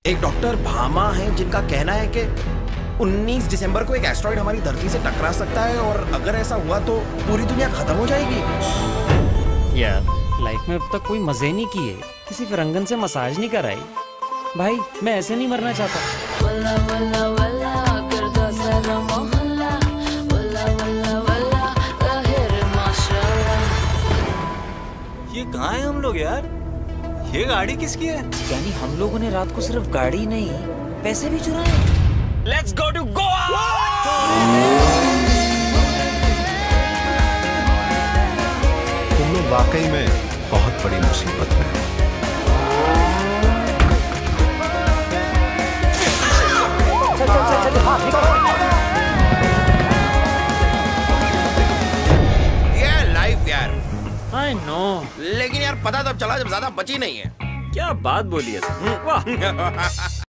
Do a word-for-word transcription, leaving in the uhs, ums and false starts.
एक डॉक्टर भामा है जिनका कहना है कि उन्नीस दिसंबर को एक एस्ट्रॉइड हमारी धरती से टकरा सकता है और अगर ऐसा हुआ तो पूरी दुनिया खत्म हो जाएगी। यार लाइफ में अब तक कोई मजे नहीं किए, किसी फिरंगन से मसाज नहीं कराई। भाई मैं ऐसे नहीं मरना चाहता। वल्ला वल्ला वल्ला करदा सारा मोहल्ला, वल्ला वल्ला वल्ला ताहिर माशाल्लाह। ये कहाँ है हम लोग यार? ये गाड़ी किसकी है? यानी हम लोगों ने रात को सिर्फ गाड़ी नहीं पैसे भी चुराए। Let's go to Goa! तुम लोग वाकई में बहुत बड़ी मुसीबत में हो। चल चल चल चल हाँ निकलो। ये लाइफ यार। I know। लेकिन यार पता तब चला जब ज्यादा बची नहीं है। क्या बात बोली है। वाह।